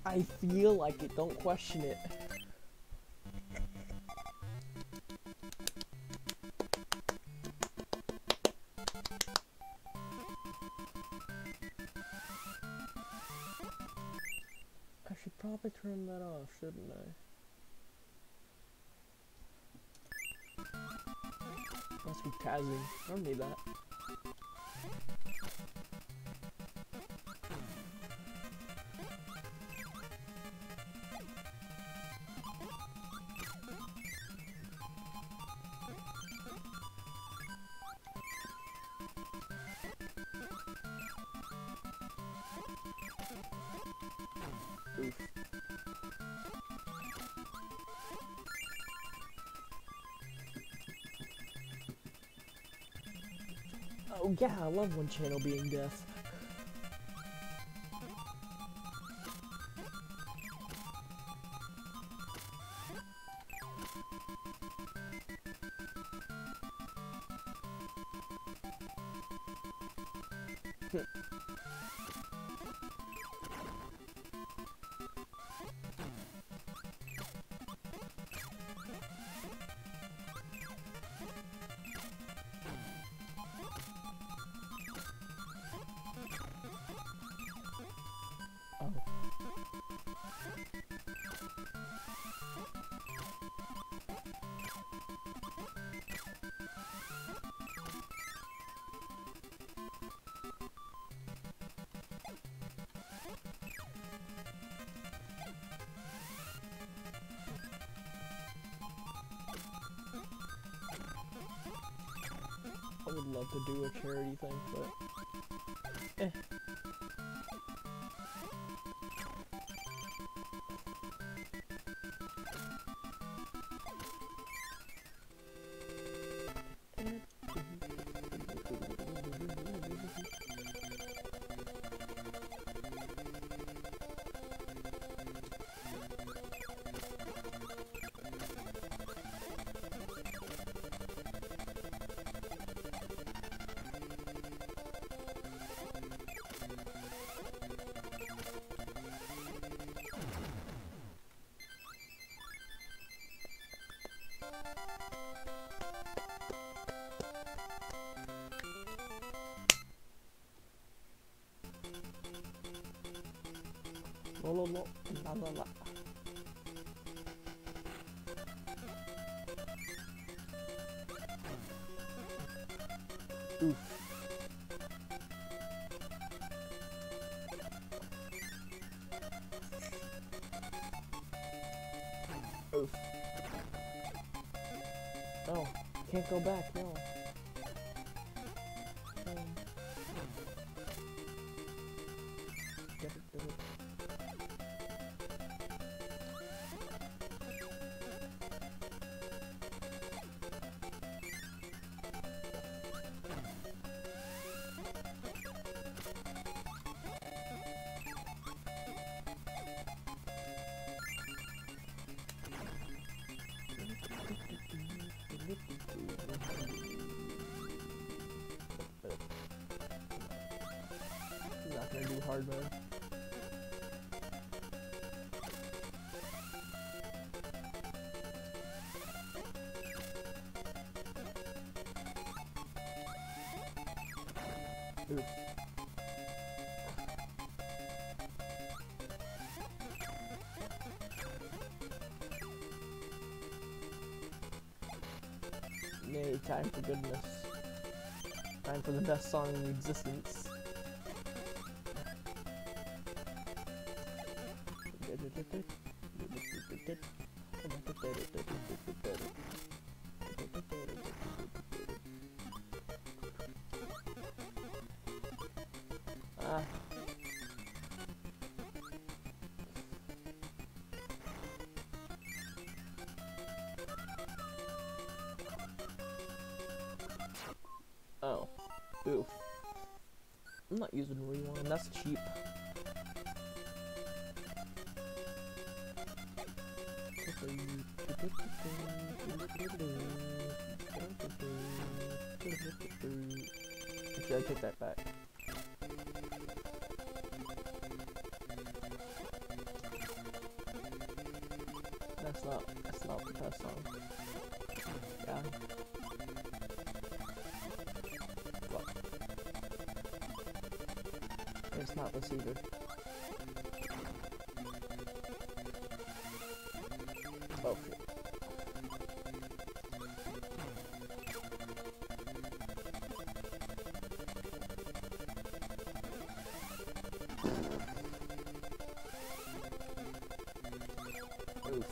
I feel like it, don't question it. I should probably turn that off, shouldn't I? Must be tazzing. I don't need that. Oof. Oh yeah, I love one channel being deaf. Oh. I would love to do a charity thing, but eh. La la la la la. Oof. Oof. Oh, can't go back, no. Get it, do it. Not gonna do hard mode. Oof. Nay, time for goodness. Time for the best song in existence. Ah. Oh. Oof. I'm not using rewind, that's cheap. Actually, I take that back. That's not the best song. Yeah. Fuck. It's not this either. Oh shit. Oof.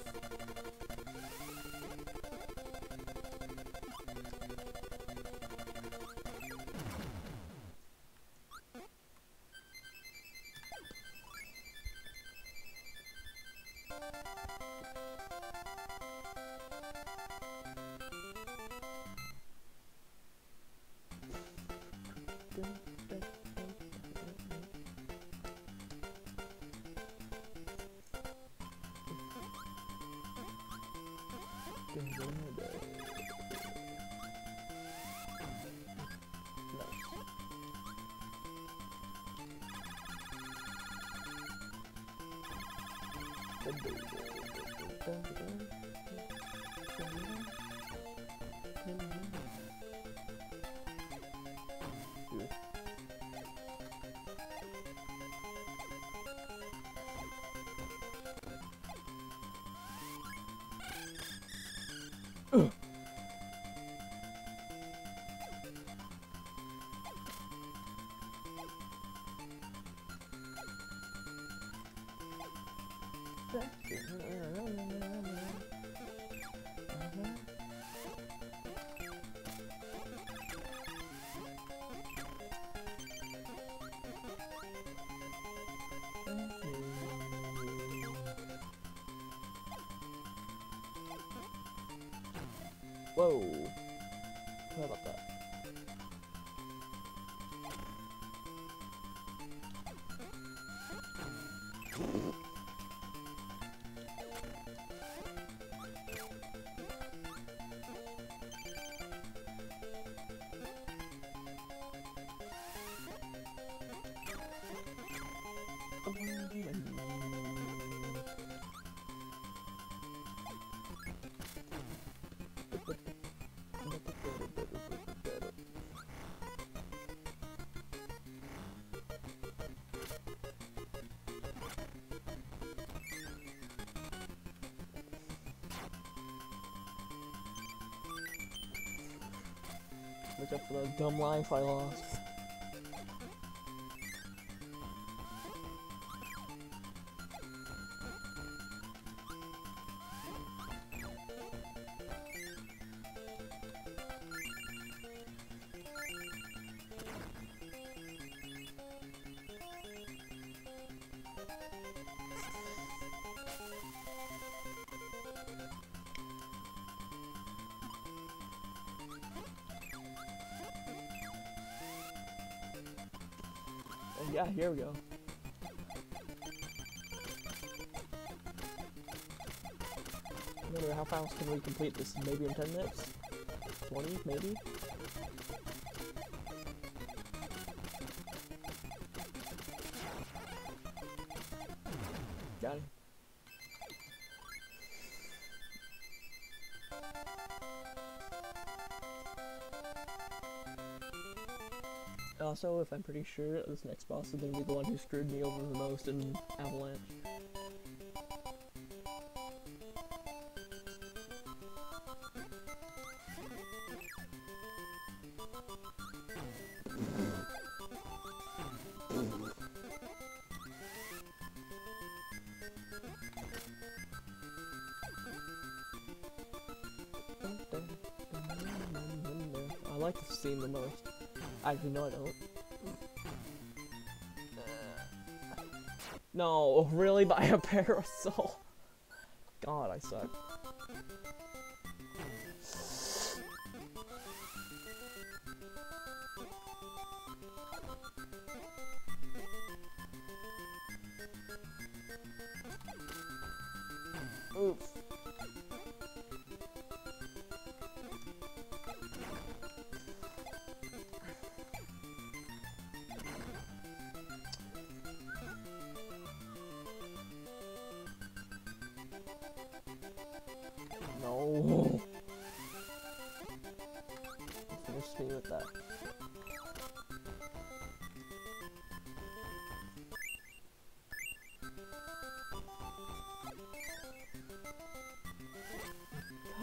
Whoa. How about that? Look up for those dumb life I lost. Yeah, here we go. I wonder how fast can we complete this? Maybe in 10 minutes? 20, maybe? Got it. Also, if I'm pretty sure this next boss is gonna be the one who screwed me over the most in Avalanche. I like this scene the most. Actually, no, I don't. No, really? By a parasol? God, I suck. Oops.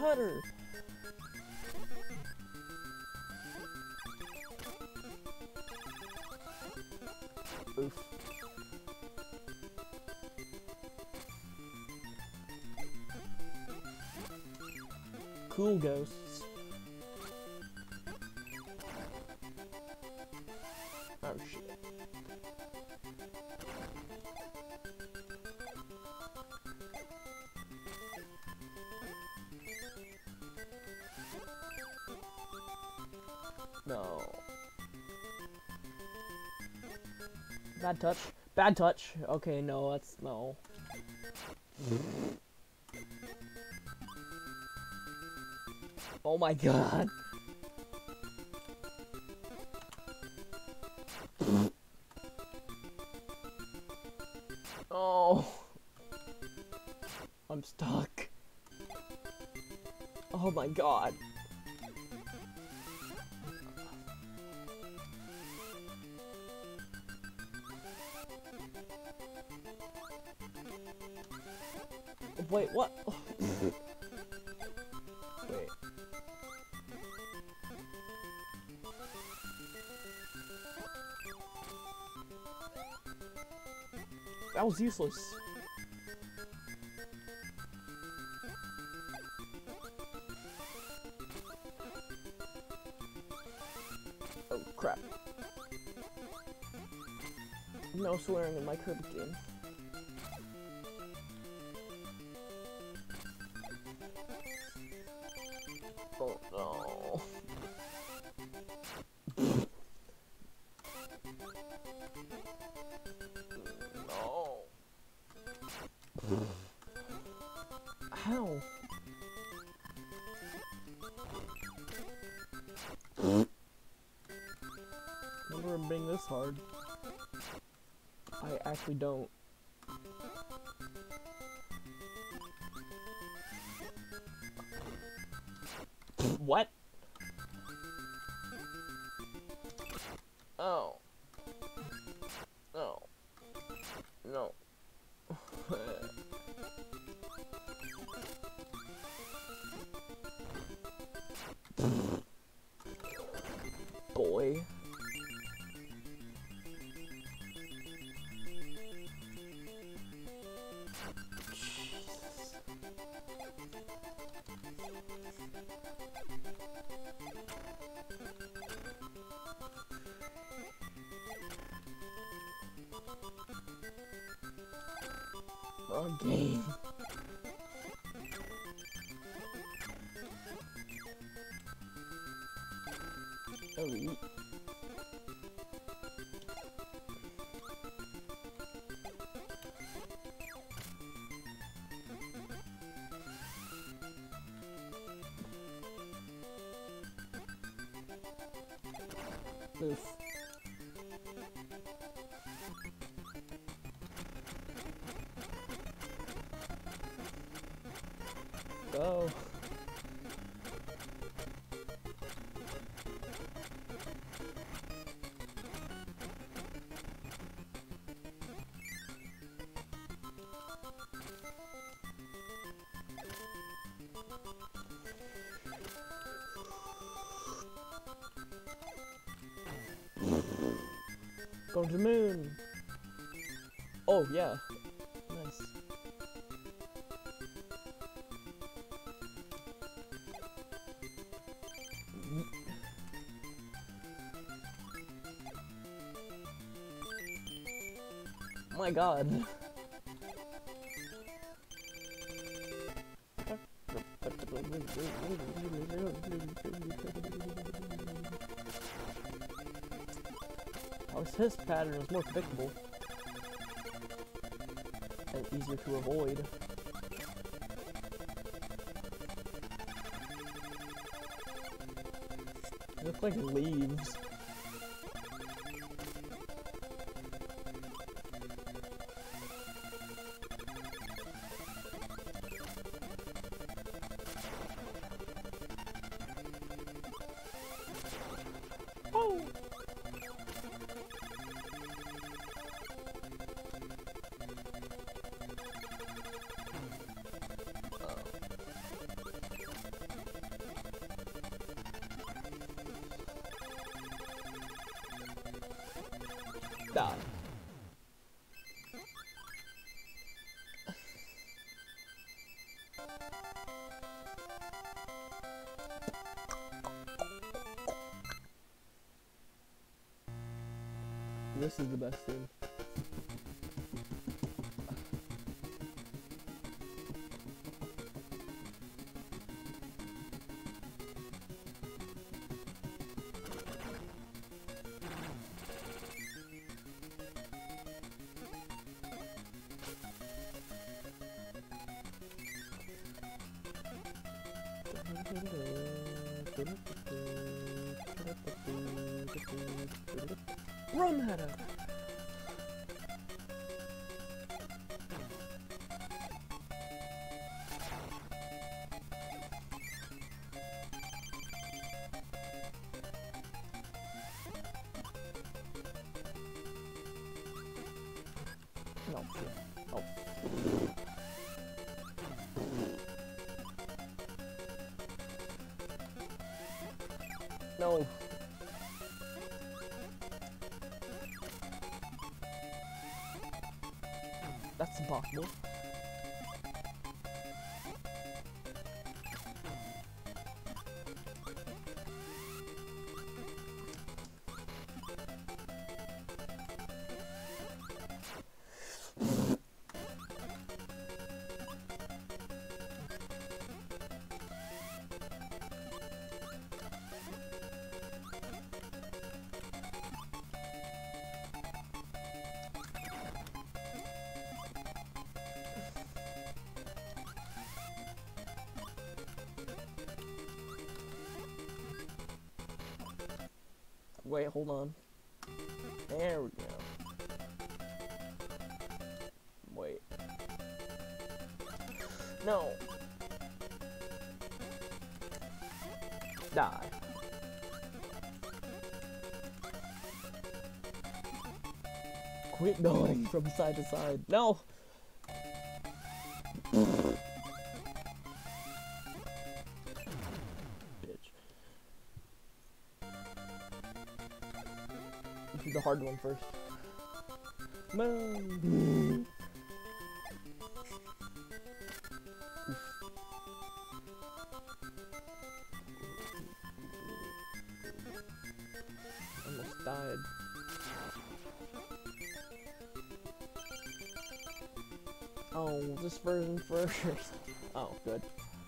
putter. Oof. Cool ghosts. Oh shit. No. Bad touch. Bad touch. Okay, no, that's no. Oh my god. Oh. I'm stuck. Oh my god. Wait, what? Wait. That was useless. Oh crap. No swearing in my Kirby game. Oh no. No. How? Remember him being this hard? I actually don't. What? Oh. Oh. No. Boy. Wrong game. Oh, oof. Go. Go to the moon. Oh yeah. Nice. Oh my god. His pattern is more predictable and easier to avoid. They look like leaves. Oh! Die. This is the best thing. Rum header. No. Oh. No. That's impossible. Wait, hold on. There we go. Wait. No. Die. Quit going from side to side. No! Do the hard one first. Boom. Almost died. Oh, this version first. Oh, good.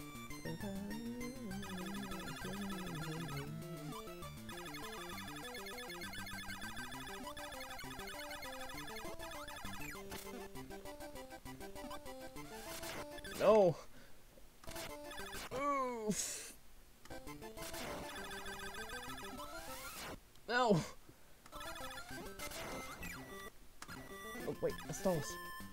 No. Oof. No. Oh wait, a stalls.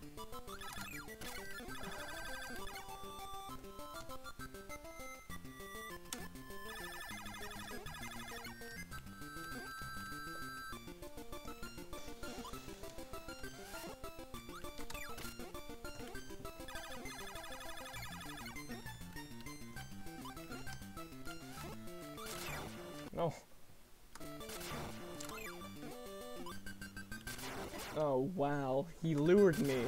No. Oh wow, he lured me.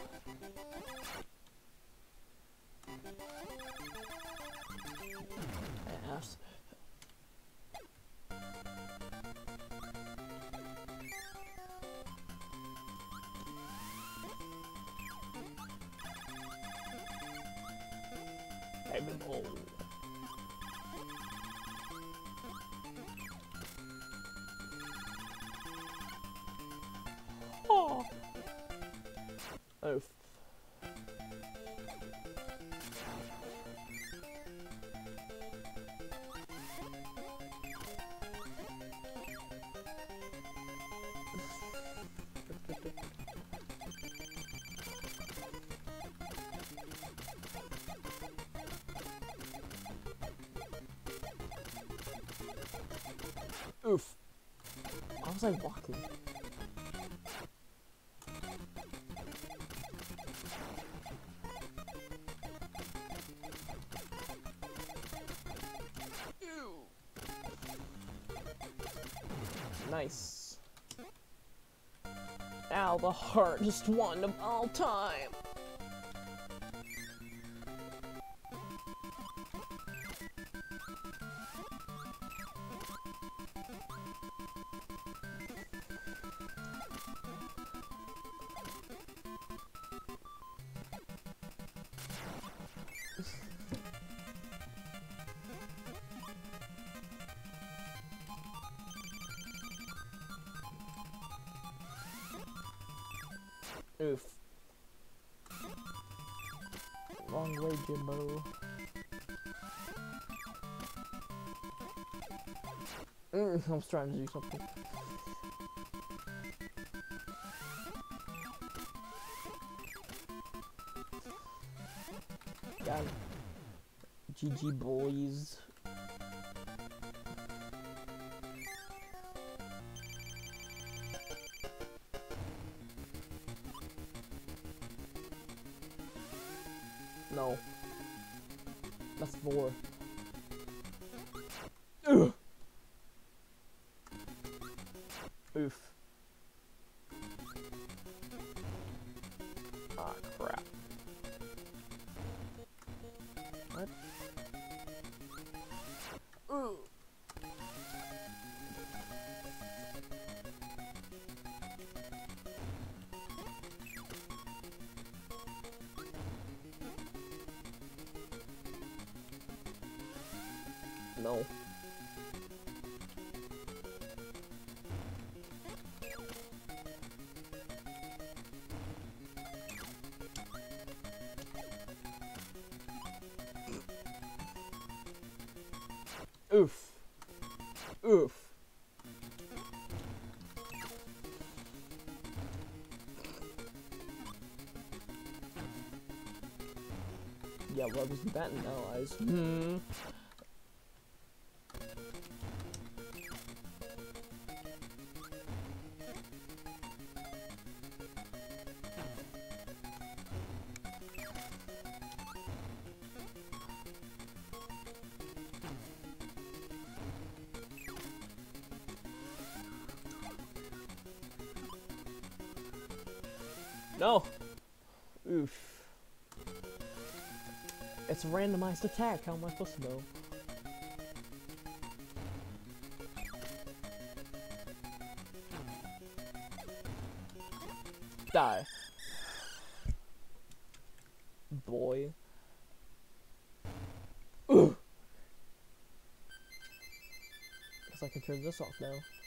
Ass. Heaven hole. Oh. Oh. Oof. How was I walking? Nice. Now the hardest one of all time. Oof. Wrong way, Jimbo. I was trying to do something. Got it. GG boys. No. That's 4. Ugh. Oof. Ah, crap. What? Ooh. No. Oof. Oof. Yeah, well, wasn't that in allies? No. Oof. It's a randomized attack. How am I supposed to know? Die. Boy. Ugh. Guess I can turn this off now.